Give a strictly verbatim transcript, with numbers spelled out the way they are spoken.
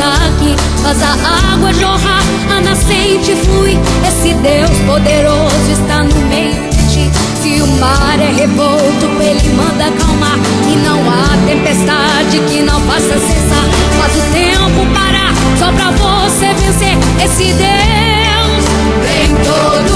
aqui, faz a água jorrar, a nascente flui. Esse Deus poderoso está no meio de ti. Se o mar é revolto, Ele manda acalmar, e não há tempestade que não faça cessar. Faz o tempo parar só pra você vencer. Esse Deus tem todo